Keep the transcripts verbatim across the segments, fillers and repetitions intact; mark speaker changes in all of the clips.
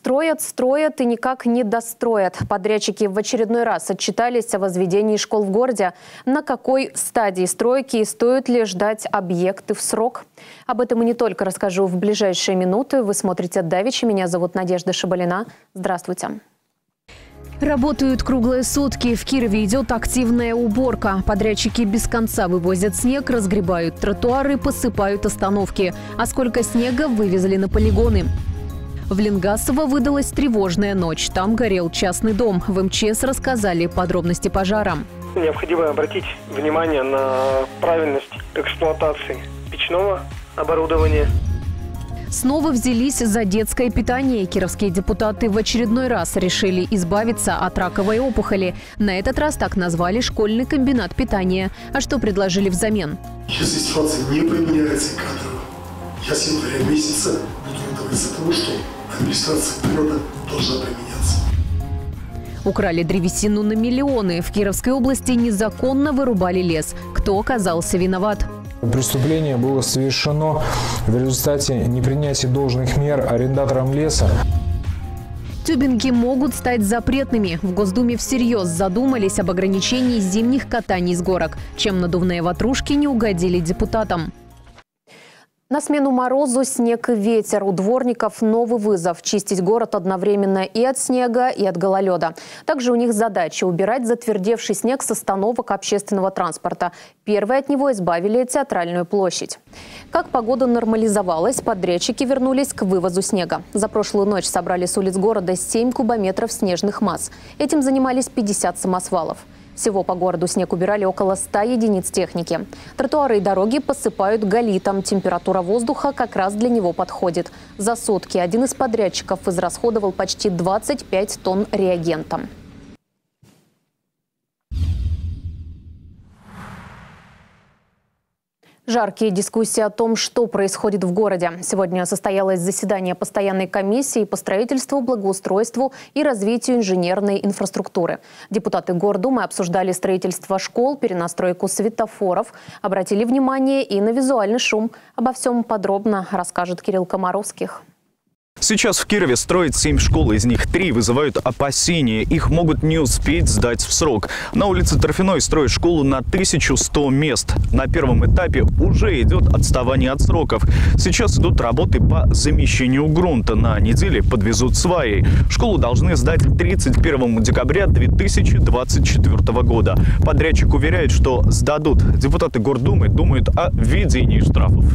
Speaker 1: Строят, строят и никак не достроят. Подрядчики в очередной раз отчитались о возведении школ в городе. На какой стадии стройки и стоит ли ждать объекты в срок? Об этом и не только расскажу в ближайшие минуты. Вы смотрите «Давичи». Меня зовут Надежда Шабалина. Здравствуйте. Работают круглые сутки. В Кирове идет активная уборка. Подрядчики без конца вывозят снег, разгребают тротуары, посыпают остановки. А сколько снега вывезли на полигоны? В Ленгасово выдалась тревожная ночь. Там горел частный дом. В эм че эс рассказали подробности пожара.
Speaker 2: Необходимо обратить внимание на правильность эксплуатации печного оборудования.
Speaker 1: Снова взялись за детское питание. Кировские депутаты в очередной раз решили избавиться от раковой опухоли. На этот раз так назвали школьный комбинат питания. А что предложили взамен?
Speaker 3: Если ситуация не поменяется кадрово, я с января месяца буду готовиться к тому, что администрация города должна поменяться.
Speaker 1: Украли древесину на миллионы. В Кировской области незаконно вырубали лес. Кто оказался виноват?
Speaker 4: Преступление было совершено в результате непринятия должных мер арендатором леса.
Speaker 1: Тюбинги могут стать запретными. В Госдуме всерьез задумались об ограничении зимних катаний с горок. Чем надувные ватрушки не угодили депутатам. На смену морозу снег и ветер. У дворников новый вызов – чистить город одновременно и от снега, и от гололеда. Также у них задача – убирать затвердевший снег с остановок общественного транспорта. Первые от него избавили Театральную площадь. Как погода нормализовалась, подрядчики вернулись к вывозу снега. За прошлую ночь собрали с улиц города семь кубометров снежных масс. Этим занимались пятьдесят самосвалов. Всего по городу снег убирали около ста единиц техники. Тротуары и дороги посыпают галлитом. Температура воздуха как раз для него подходит. За сутки один из подрядчиков израсходовал почти двадцать пять тонн реагента. Жаркие дискуссии о том, что происходит в городе. Сегодня состоялось заседание постоянной комиссии по строительству, благоустройству и развитию инженерной инфраструктуры. Депутаты Гордумы обсуждали строительство школ, перенастройку светофоров, обратили внимание и на визуальный шум. Обо всем подробно расскажет Кирилл Комаровских.
Speaker 5: Сейчас в Кирове строят семь школ, из них три вызывают опасения. Их могут не успеть сдать в срок. На улице Торфяной строят школу на тысячу сто мест. На первом этапе уже идет отставание от сроков. Сейчас идут работы по замещению грунта. На неделе подвезут сваи. Школу должны сдать тридцать первого декабря две тысячи двадцать четвёртого года. Подрядчик уверяет, что сдадут. Депутаты Гордумы думают о введении штрафов.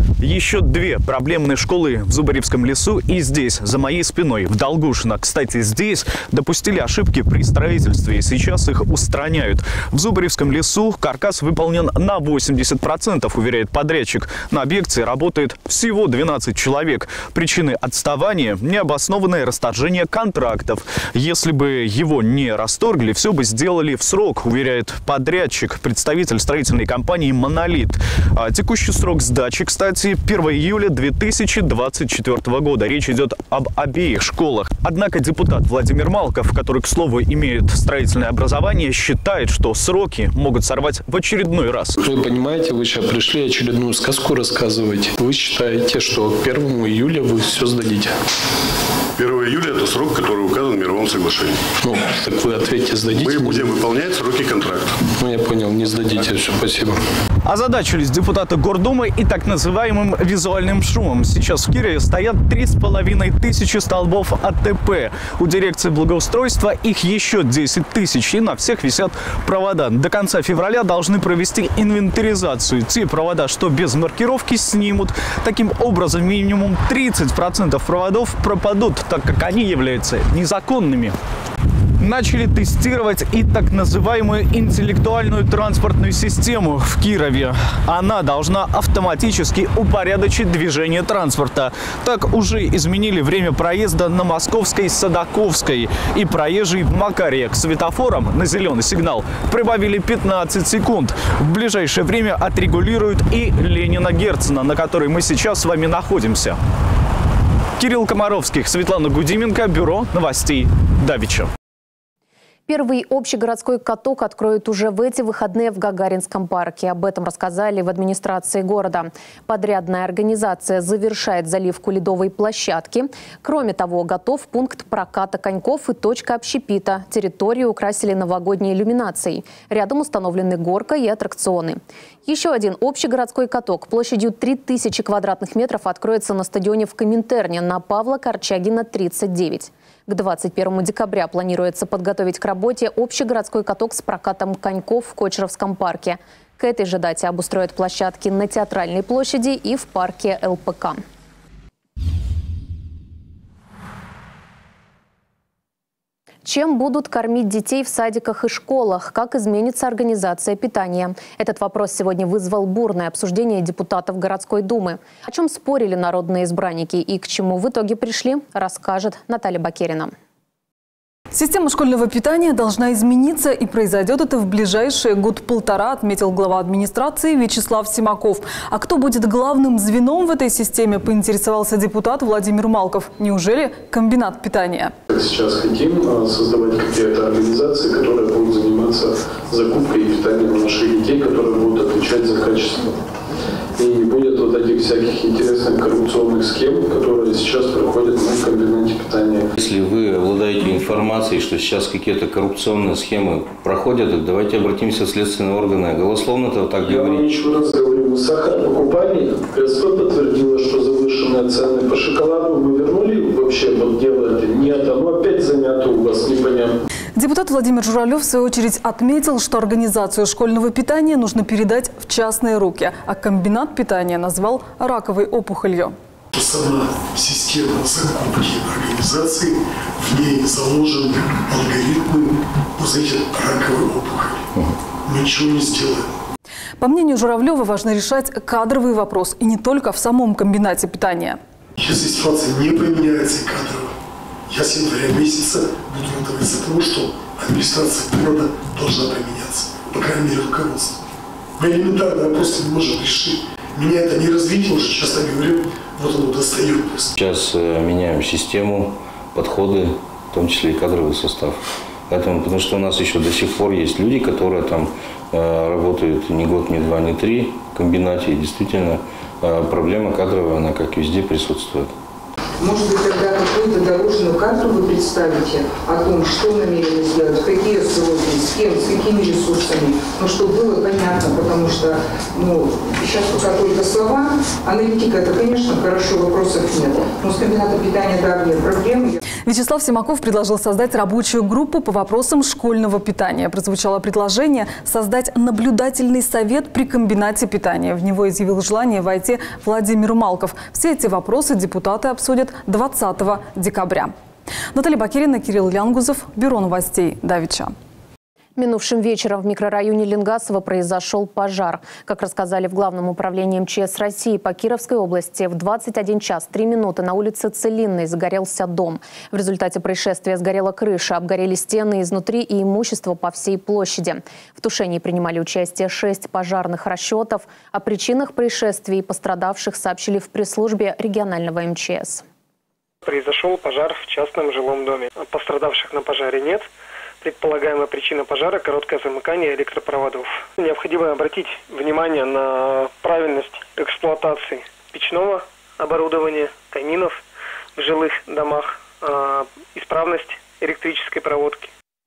Speaker 5: Еще две проблемные школы в Зубаревском лесу и здесь, за моей спиной, в Долгушино. Кстати, здесь допустили ошибки при строительстве, и сейчас их устраняют. В Зубаревском лесу каркас выполнен на восемьдесят процентов, уверяет подрядчик. На объекте работает всего двенадцать человек. Причины отставания – необоснованное расторжение контрактов. Если бы его не расторгли, все бы сделали в срок, уверяет подрядчик, представитель строительной компании «Монолит». А текущий срок сдачи, кстати, первого июля две тысячи двадцать четвёртого года. Речь идет об обеих школах. Однако депутат Владимир Малков, который, к слову, имеет строительное образование, считает, что сроки могут сорвать в очередной раз.
Speaker 6: Вы понимаете, вы сейчас пришли очередную сказку рассказывать. Вы считаете, что к первому июля вы все сдадите?
Speaker 3: первого июля – это срок, который указан в мировом соглашении.
Speaker 6: Ну, так вы ответьте, сдадите?
Speaker 3: Мы будем выполнять сроки контракта.
Speaker 6: Ну, я понял, не сдадите. Все, спасибо.
Speaker 5: Озадачились депутаты Гордумы и так называемым визуальным шумом. Сейчас в Кирове стоят три с половиной тысячи столбов а тэ пэ. У дирекции благоустройства их еще десять тысяч, и на всех висят провода. До конца февраля должны провести инвентаризацию. Те провода, что без маркировки, снимут. Таким образом, минимум тридцать процентов проводов пропадут, так как они являются незаконными. Начали тестировать и так называемую интеллектуальную транспортную систему в Кирове. Она должна автоматически упорядочить движение транспорта. Так уже изменили время проезда на Московской Садаковской. И проезжие в Макарье к светофорам на зеленый сигнал прибавили пятнадцать секунд. В ближайшее время отрегулируют и Ленина Герцена, на которой мы сейчас с вами находимся. Кирилл Комаровских, Светлана Гудименко, бюро новостей Давича.
Speaker 1: Первый общегородской каток откроют уже в эти выходные в Гагаринском парке. Об этом рассказали в администрации города. Подрядная организация завершает заливку ледовой площадки. Кроме того, готов пункт проката коньков и точка общепита. Территорию украсили новогодней иллюминацией. Рядом установлены горка и аттракционы. Еще один общегородской каток площадью три тысячи квадратных метров откроется на стадионе в Коминтерне на Павла Корчагина, тридцать девять. К двадцать первому декабря планируется подготовить к работе общегородской каток с прокатом коньков в Кочеровском парке. К этой же дате обустроят площадки на Театральной площади и в парке эл пэ ка. Чем будут кормить детей в садиках и школах? Как изменится организация питания? Этот вопрос сегодня вызвал бурное обсуждение депутатов городской думы. О чем спорили народные избранники и к чему в итоге пришли, расскажет Наталья Бакерина.
Speaker 7: Система школьного питания должна измениться, и произойдет это в ближайшие год-полтора, отметил глава администрации Вячеслав Симаков. А кто будет главным звеном в этой системе, поинтересовался депутат Владимир Малков. Неужели комбинат питания?
Speaker 6: Сейчас хотим создавать какие-то организации, которые будут заниматься закупкой и питанием наших детей, которые будут отвечать за качество. И не будет вот этих всяких интересных коррупционных схем, которые сейчас проходят на комбинате питания.
Speaker 8: Если вы обладаете информацией, что сейчас какие-то коррупционные схемы проходят, так давайте обратимся в следственные органы. Голословно-то так
Speaker 6: Я
Speaker 8: говорить.
Speaker 6: вам еще раз говорю, мы сахар покупали, КСП подтвердило, что завышенные цены по шоколаду. Мы вернули вообще, вот дело это нет, оно опять занято у вас, непонятно.
Speaker 7: Депутат Владимир Журавлев, в свою очередь, отметил, что организацию школьного питания нужно передать в частные руки, а комбинат питания назвал раковой опухолью.
Speaker 3: Сама система закупки организации, в ней заложены алгоритмы вот этих раковой опухоли. Мы ничего не сделаем.
Speaker 7: По мнению Журавлева, важно решать кадровый вопрос, и не только в самом комбинате питания.
Speaker 3: Если ситуация не поменяется кадрово, я с января месяца буду готовить за того, что администрация города должна поменяться, по крайней мере, руководство. Мы элементарно просто не можем решить. Меня это не развитие, уже часто говорю, вот оно достает просто.
Speaker 8: Сейчас э, меняем систему, подходы, в том числе и кадровый состав. Поэтому, потому что у нас еще до сих пор есть люди, которые там э, работают ни год, ни два, ни три в комбинате. И действительно, э, проблема кадровая, она как везде присутствует.
Speaker 9: Может быть, тогда какую-то дорожную карту вы представите о том, что намерены сделать, какие сроки, с кем, с какими ресурсами, ну, чтобы было понятно, потому что, ну, сейчас пока только слова, аналитика, это, конечно, хорошо, вопросов нет, но с комбинатом питания, да, нет проблем.
Speaker 7: Вячеслав Симаков предложил создать рабочую группу по вопросам школьного питания. Прозвучало предложение создать наблюдательный совет при комбинате питания. В него изъявил желание войти Владимир Малков. Все эти вопросы депутаты обсудят двадцатого декабря. Наталья Бакерина, Кирилл Лянгузов, Бюро новостей Давича.
Speaker 1: Минувшим вечером в микрорайоне Ленгасово произошел пожар. Как рассказали в Главном управлении эм че эс России по Кировской области, в двадцать один час три минуты на улице Целинной загорелся дом. В результате происшествия сгорела крыша, обгорели стены изнутри и имущество по всей площади. В тушении принимали участие шесть пожарных расчетов. О причинах происшествий и пострадавших сообщили в пресс-службе регионального эм че эс.
Speaker 2: Произошел пожар в частном жилом доме. Пострадавших на пожаре нет. Предполагаемая причина пожара – короткое замыкание электропроводов. Необходимо обратить внимание на правильность эксплуатации печного оборудования, каминов в жилых домах, э, исправность электрической проводки.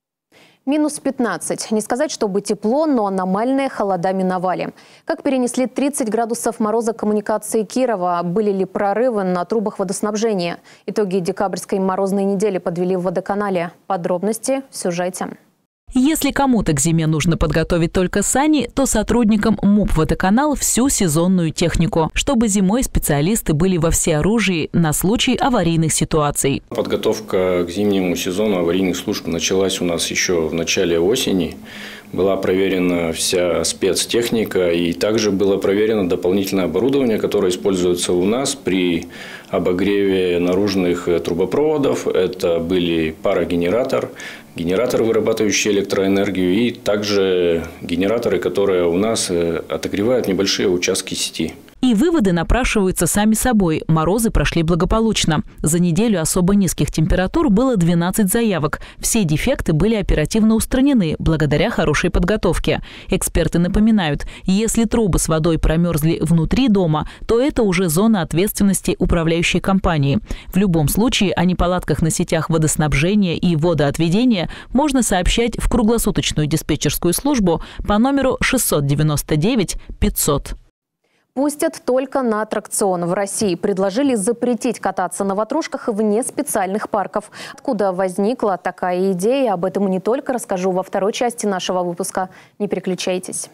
Speaker 1: Минус пятнадцать. Не сказать, чтобы тепло, но аномальные холода миновали. Как перенесли тридцать градусов мороза коммуникации Кирова? Были ли прорывы на трубах водоснабжения? Итоги декабрьской морозной недели подвели в водоканале. Подробности в сюжете.
Speaker 10: Если кому-то к зиме нужно подготовить только сани, то сотрудникам МУП «Водоканал» всю сезонную технику, чтобы зимой специалисты были во всеоружии на случай аварийных ситуаций.
Speaker 11: Подготовка к зимнему сезону аварийных служб началась у нас еще в начале осени. Была проверена вся спецтехника, и также было проверено дополнительное оборудование, которое используется у нас при обогреве наружных трубопроводов. Это были парогенератор, генератор, вырабатывающий электроэнергию, и также генераторы, которые у нас отогревают небольшие участки сети.
Speaker 10: И выводы напрашиваются сами собой. Морозы прошли благополучно. За неделю особо низких температур было двенадцать заявок. Все дефекты были оперативно устранены благодаря хорошей подготовке. Эксперты напоминают, если трубы с водой промерзли внутри дома, то это уже зона ответственности управляющей компании. В любом случае о неполадках на сетях водоснабжения и водоотведения можно сообщать в круглосуточную диспетчерскую службу по номеру шестьсот девяносто девять пятьсот.
Speaker 1: Пустят только на аттракцион. В России предложили запретить кататься на ватрушках вне специальных парков. Откуда возникла такая идея? Об этом и не только расскажу во второй части нашего выпуска. Не переключайтесь.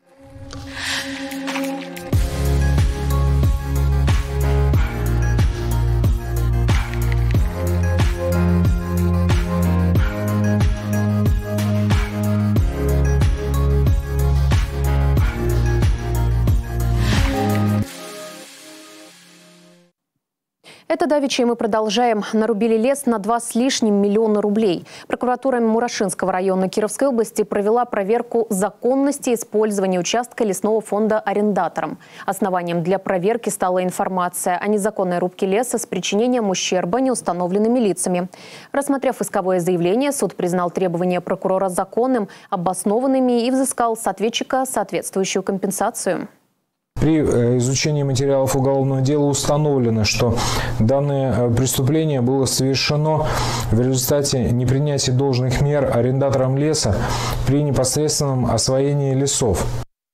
Speaker 1: Это давеча мы продолжаем. Нарубили лес на два с лишним миллиона рублей. Прокуратура Мурашинского района Кировской области провела проверку законности использования участка лесного фонда арендатором. Основанием для проверки стала информация о незаконной рубке леса с причинением ущерба неустановленными лицами. Рассмотрев исковое заявление, суд признал требования прокурора законным, обоснованными и взыскал с ответчика соответствующую компенсацию.
Speaker 4: При изучении материалов уголовного дела установлено, что данное преступление было совершено в результате непринятия должных мер арендатором леса при непосредственном освоении лесов.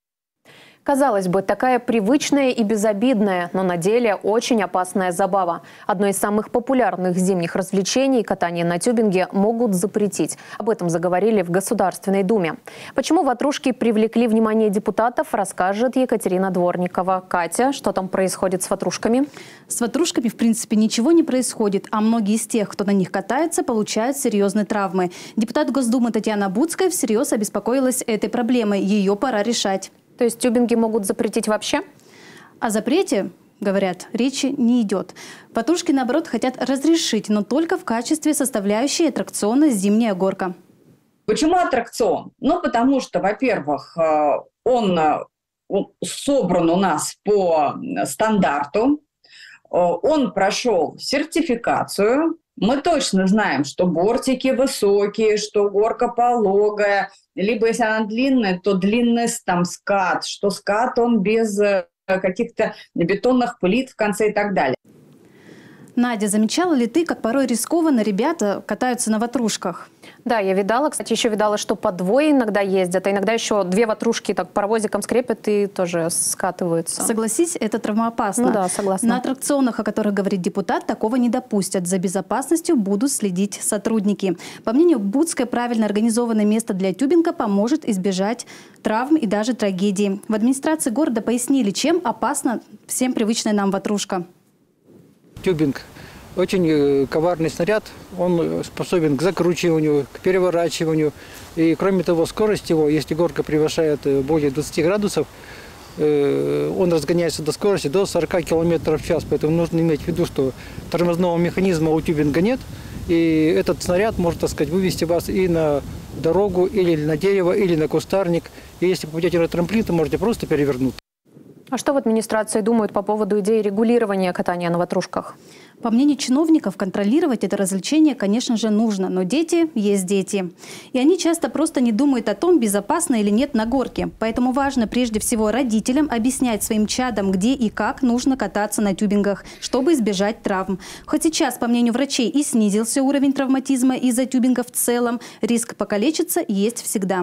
Speaker 1: Казалось бы, такая привычная и безобидная, но на деле очень опасная забава. Одно из самых популярных зимних развлечений – катание на тюбинге – могут запретить. Об этом заговорили в Государственной Думе. Почему ватрушки привлекли внимание депутатов, расскажет Екатерина Дворникова. Катя, что там происходит с ватрушками?
Speaker 12: С ватрушками, в принципе, ничего не происходит, а многие из тех, кто на них катается, получают серьезные травмы. Депутат Госдумы Татьяна Буцкая всерьез обеспокоилась этой проблемой. Ее пора решать.
Speaker 1: То есть тюбинги могут запретить вообще?
Speaker 12: О запрете, говорят, речи не идет. Ватрушки, наоборот, хотят разрешить, но только в качестве составляющей аттракциона «Зимняя горка».
Speaker 13: Почему аттракцион? Ну, потому что, во-первых, он собран у нас по стандарту, он прошел сертификацию. Мы точно знаем, что бортики высокие, что горка пологая, либо если она длинная, то длинный там скат, что скат он без каких-то бетонных плит в конце и так далее.
Speaker 12: Надя, замечала ли ты, как порой рискованно ребята катаются на ватрушках?
Speaker 1: Да, я видала. Кстати, еще видала, что по двое иногда ездят, а иногда еще две ватрушки так паровозиком скрепят и тоже скатываются.
Speaker 12: Согласись, это травмоопасно.
Speaker 1: Ну да, согласна.
Speaker 12: На аттракционах, о которых говорит депутат, такого не допустят. За безопасностью будут следить сотрудники. По мнению Буцкой, правильно организованное место для тюбинга поможет избежать травм и даже трагедий. В администрации города пояснили, чем опасна всем привычная нам ватрушка.
Speaker 14: Тюбинг – очень коварный снаряд, он способен к закручиванию, к переворачиванию. И кроме того, скорость его, если горка превышает более двадцати градусов, он разгоняется до скорости до сорока километров в час. Поэтому нужно иметь в виду, что тормозного механизма у тюбинга нет. И этот снаряд может, так сказать, вывести вас и на дорогу, или на дерево, или на кустарник. И если попадете на трамплин, то можете просто перевернуть.
Speaker 1: А что в администрации думают по поводу идеи регулирования катания на ватрушках?
Speaker 12: По мнению чиновников, контролировать это развлечение, конечно же, нужно. Но дети есть дети. И они часто просто не думают о том, безопасно или нет на горке. Поэтому важно прежде всего родителям объяснять своим чадам, где и как нужно кататься на тюбингах, чтобы избежать травм. Хоть сейчас, по мнению врачей, и снизился уровень травматизма из-за тюбингов в целом, риск покалечиться есть всегда.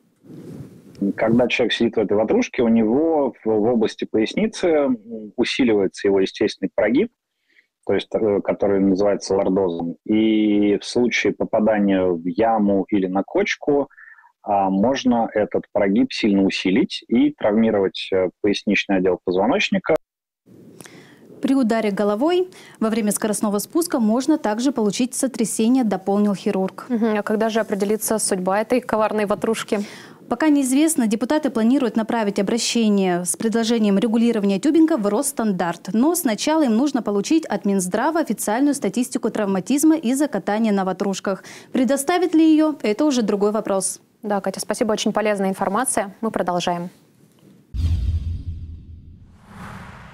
Speaker 15: Когда человек сидит в этой ватрушке, у него в, в области поясницы усиливается его естественный прогиб, то есть, который называется лордозом. И в случае попадания в яму или на кочку а, можно этот прогиб сильно усилить и травмировать поясничный отдел позвоночника.
Speaker 12: При ударе головой во время скоростного спуска можно также получить сотрясение, дополнил хирург.
Speaker 1: Угу. А когда же определится судьба этой коварной ватрушки?
Speaker 12: Пока неизвестно, депутаты планируют направить обращение с предложением регулирования тюбинга в Росстандарт. Но сначала им нужно получить от Минздрава официальную статистику травматизма из-за катания на ватрушках. Предоставит ли ее, это уже другой вопрос.
Speaker 1: Да, Катя, спасибо, очень полезная информация. Мы продолжаем.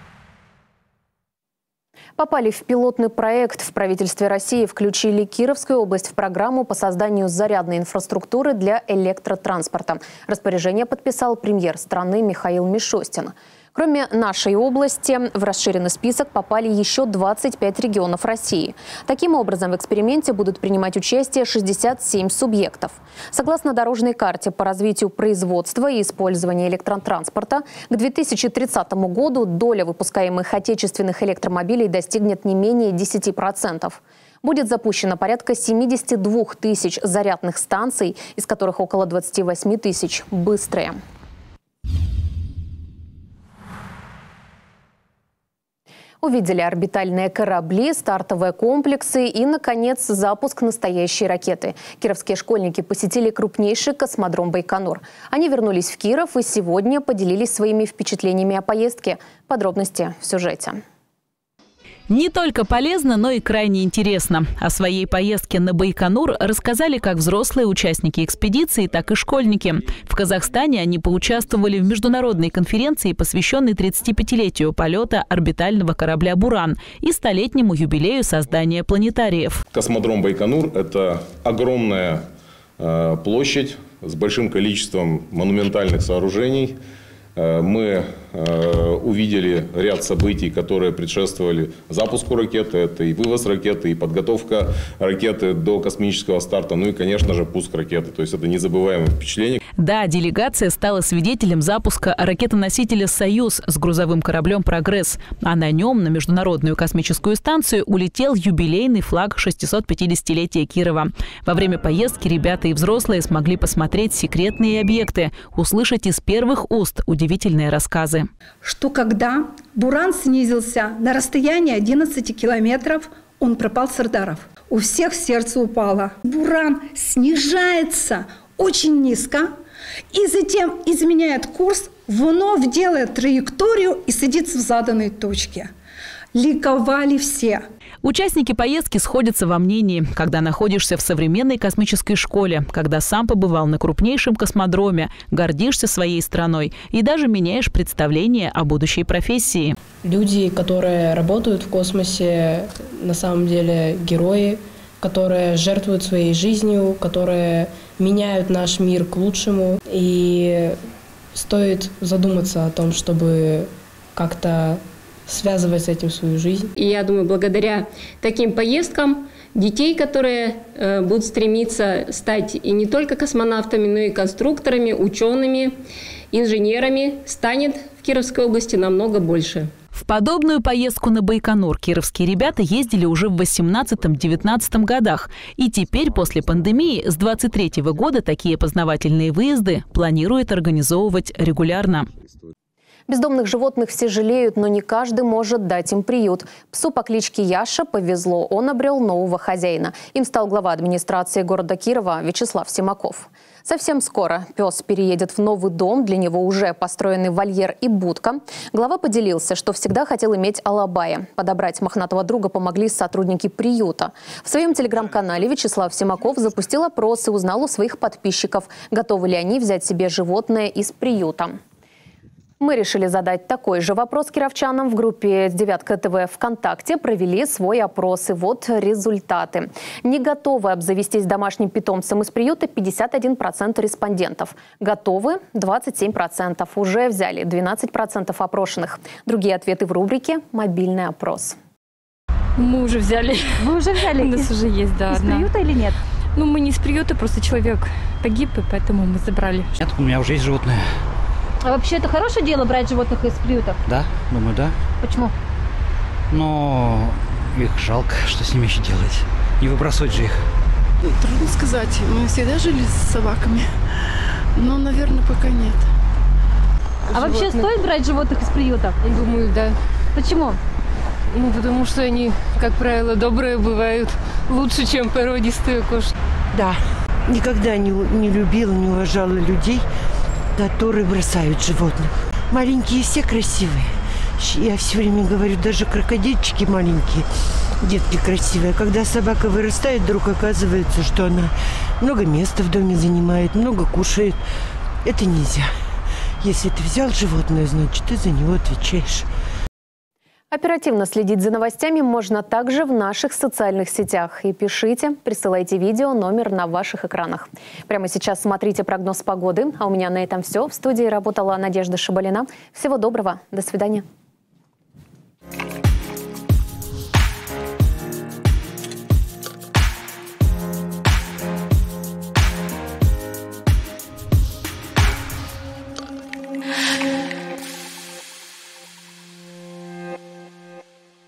Speaker 1: Попали в пилотный проект. В правительстве России включили Кировскую область в программу по созданию зарядной инфраструктуры для электротранспорта. Распоряжение подписал премьер страны Михаил Мишустин. Кроме нашей области, в расширенный список попали еще двадцать пять регионов России. Таким образом, в эксперименте будут принимать участие шестьдесят семь субъектов. Согласно дорожной карте по развитию производства и использования электротранспорта, к две тысячи тридцатому году доля выпускаемых отечественных электромобилей достигнет не менее десяти процентов. Будет запущено порядка семидесяти двух тысяч зарядных станций, из которых около двадцати восьми тысяч быстрые. Увидели орбитальные корабли, стартовые комплексы и, наконец, запуск настоящей ракеты. Кировские школьники посетили крупнейший космодром Байконур. Они вернулись в Киров и сегодня поделились своими впечатлениями о поездке. Подробности в сюжете.
Speaker 10: Не только полезно, но и крайне интересно. О своей поездке на Байконур рассказали как взрослые участники экспедиции, так и школьники. В Казахстане они поучаствовали в международной конференции, посвященной тридцатипятилетию полета орбитального корабля «Буран» и столетнему юбилею создания планетариев.
Speaker 16: Космодром Байконур – это огромная э, площадь с большим количеством монументальных сооружений. Мы э, увидели ряд событий, которые предшествовали запуску ракеты. Это и вывоз ракеты, и подготовка ракеты до космического старта, ну и, конечно же, пуск ракеты. То есть это незабываемое впечатление.
Speaker 10: Да, делегация стала свидетелем запуска ракетоносителя «Союз» с грузовым кораблем «Прогресс». А на нем на Международную космическую станцию улетел юбилейный флаг шестисотпятидесятилетия Кирова. Во время поездки ребята и взрослые смогли посмотреть секретные объекты, услышать из первых уст удивительные рассказы.
Speaker 17: Что когда «Буран» снизился на расстояние одиннадцати километров, он пропал с радаров. У всех сердце упало. «Буран» снижается очень низко и затем изменяет курс, вновь делает траекторию и садится в заданной точке. Ликовали все.
Speaker 10: Участники поездки сходятся во мнении, когда находишься в современной космической школе, когда сам побывал на крупнейшем космодроме, гордишься своей страной и даже меняешь представление о будущей профессии.
Speaker 18: Люди, которые работают в космосе, на самом деле герои, которые жертвуют своей жизнью, которые меняют наш мир к лучшему. И стоит задуматься о том, чтобы как-то связывать с этим свою жизнь.
Speaker 19: И я думаю, благодаря таким поездкам детей, которые э, будут стремиться стать и не только космонавтами, но и конструкторами, учеными, инженерами, станет в Кировской области намного больше.
Speaker 10: В подобную поездку на Байконур кировские ребята ездили уже в восемнадцатом-девятнадцатом годах. И теперь, после пандемии, с двадцать третьего года такие познавательные выезды планируют организовывать регулярно.
Speaker 1: Бездомных животных все жалеют, но не каждый может дать им приют. Псу по кличке Яша повезло, он обрел нового хозяина. Им стал глава администрации города Кирова Вячеслав Симаков. Совсем скоро пес переедет в новый дом, для него уже построены вольер и будка. Глава поделился, что всегда хотел иметь алабая. Подобрать мохнатого друга помогли сотрудники приюта. В своем телеграм-канале Вячеслав Симаков запустил опрос и узнал у своих подписчиков, готовы ли они взять себе животное из приюта. Мы решили задать такой же вопрос кировчанам. В группе «Девятка ТВ» ВКонтакте провели свой опрос. И вот результаты. Не готовы обзавестись домашним питомцем из приюта пятьдесят один процент респондентов. Готовы двадцать семь процентов. Уже взяли двенадцать процентов опрошенных. Другие ответы в рубрике «Мобильный опрос».
Speaker 20: Мы уже взяли.
Speaker 21: Вы уже взяли?
Speaker 20: У нас уже есть, да.
Speaker 21: Из приюта или нет?
Speaker 20: Ну, мы не из приюта, просто человек погиб, и поэтому мы забрали.
Speaker 22: Нет, у меня уже есть животные.
Speaker 21: А вообще это хорошее дело брать животных из приютов?
Speaker 22: Да, думаю, да.
Speaker 21: Почему?
Speaker 22: Но их жалко, что с ними еще делать. Не выбрасывать же их.
Speaker 23: Трудно сказать. Мы всегда жили с собаками. Но, наверное, пока нет.
Speaker 21: А животных. Вообще стоит брать животных из приютов?
Speaker 20: Думаю, да.
Speaker 21: Почему?
Speaker 20: Ну, потому что они, как правило, добрые бывают. Лучше, чем породистые кошки.
Speaker 24: Да. Никогда не, не любила, не уважала людей, которые бросают животных. Маленькие все красивые. Я все время говорю, даже крокодильчики маленькие, детки красивые. Когда собака вырастает, вдруг оказывается, что она много места в доме занимает, много кушает. Это нельзя. Если ты взял животное, значит, ты за него отвечаешь.
Speaker 1: Оперативно следить за новостями можно также в наших социальных сетях. И пишите, присылайте видео, номер на ваших экранах. Прямо сейчас смотрите прогноз погоды. А у меня на этом все. В студии работала Надежда Шабалина. Всего доброго. До свидания.